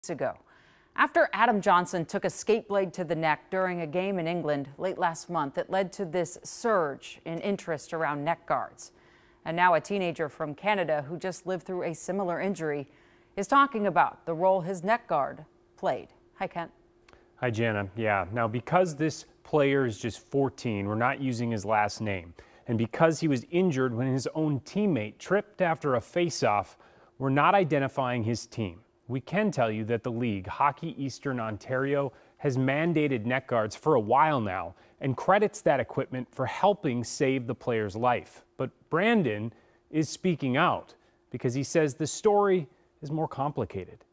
ago. After Adam Johnson took a skate blade to the neck during a game in England late last month, it led to this surge in interest around neck guards. And now a teenager from Canada who just lived through a similar injury is talking about the role his neck guard played. Hi, Kent. Hi, Jana. Yeah, now because this player is just 14, we're not using his last name. And because he was injured when his own teammate tripped after a face-off, we're not identifying his team. We can tell you that the league, Hockey Eastern Ontario, has mandated neck guards for a while now and credits that equipment for helping save the player's life. But Brandon is speaking out because he says the story is more complicated.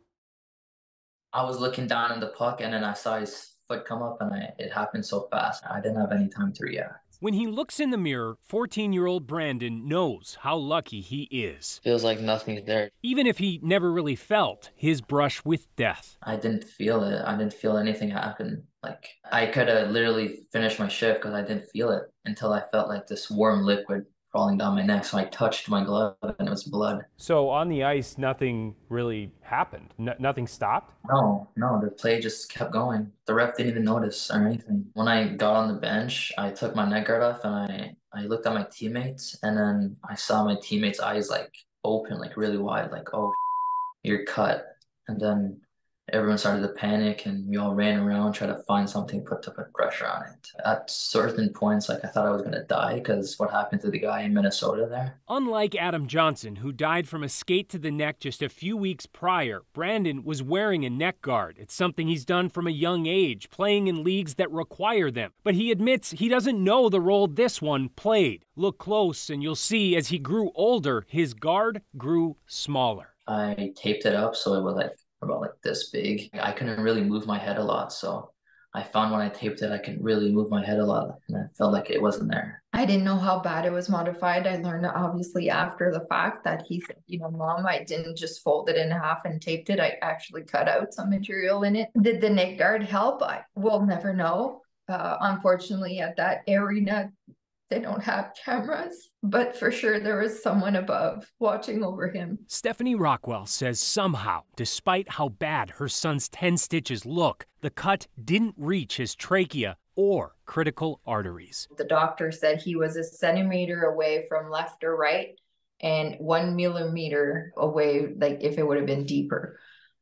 I was looking down at the puck and then I saw his foot come up and it happened so fast. I didn't have any time to react. When he looks in the mirror, 14-year-old Brandon knows how lucky he is. Feels like nothing's there. Even if he never really felt his brush with death. I didn't feel it. I didn't feel anything happen. Like, I could have literally finished my shift because I didn't feel it until I felt like this warm liquid crawling down my neck. So I touched my glove and it was blood. So on the ice, nothing really happened? Nothing stopped? No, the play just kept going. The ref didn't even notice or anything. When I got on the bench, I took my neck guard off and I looked at my teammates and then I saw my teammates' eyes like open, like really wide, like, oh, you're cut. And then everyone started to panic and we all ran around, tried to find something, to put pressure on it. At certain points, like I thought I was gonna die because what happened to the guy in Minnesota there. Unlike Adam Johnson, who died from a skate to the neck just a few weeks prior, Brandon was wearing a neck guard. It's something he's done from a young age, playing in leagues that require them. But he admits he doesn't know the role this one played. Look close and you'll see as he grew older, his guard grew smaller. I taped it up so it was like about like this big. I couldn't really move my head a lot, so I found when I taped it I could really move my head a lot and I felt like it wasn't there. I didn't know how bad it was modified. I learned obviously after the fact that he said, Mom, I didn't just fold it in half and taped it. I actually cut out some material in it. Did the neck guard help? I will never know. Unfortunately, at that arena, they don't have cameras, but for sure there was someone above watching over him. Stephanie Rockwell says somehow, despite how bad her son's 10 stitches look, the cut didn't reach his trachea or critical arteries. The doctor said he was a centimeter away from left or right and 1 millimeter away, like if it would have been deeper,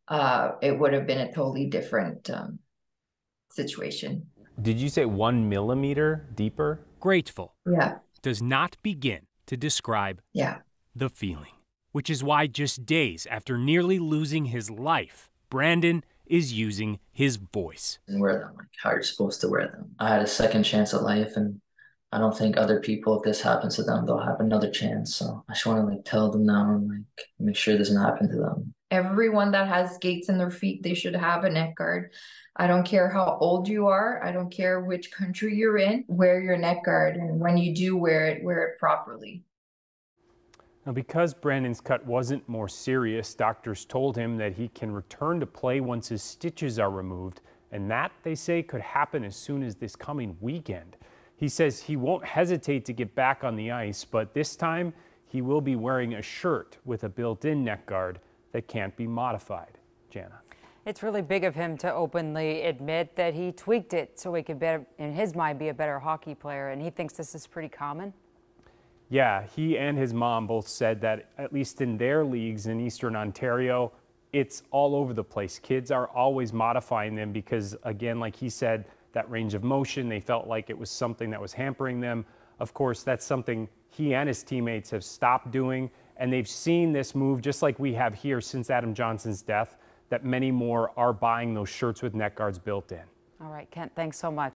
it would have been a totally different situation. Did you say 1 millimeter deeper? Grateful. Yeah. Does not begin to describe the feeling. Which is why just days after nearly losing his life, Brandon is using his voice. And wear them like how you're supposed to wear them. I had a second chance at life and I don't think other people, if this happens to them, they'll have another chance. So I just want to tell them now and make sure it doesn't happen to them. Everyone that has skates in their feet, they should have a neck guard. I don't care how old you are. I don't care which country you're in. Wear your neck guard. And when you do wear it properly. Now, because Brandon's cut wasn't more serious, doctors told him that he can return to play once his stitches are removed. And that, they say, could happen as soon as this coming weekend. He says he won't hesitate to get back on the ice, but this time he will be wearing a shirt with a built-in neck guard that can't be modified. Jana. It's really big of him to openly admit that he tweaked it so he could, in his mind, be a better hockey player. And he thinks this is pretty common. Yeah, he and his mom both said that, at least in their leagues in Eastern Ontario, it's all over the place. Kids are always modifying them because, again, like he said, that range of motion, they felt like it was something that was hampering them. Of course, that's something he and his teammates have stopped doing. And they've seen this move, just like we have here since Adam Johnson's death, that many more are buying those shirts with neck guards built in. All right, Kent, thanks so much.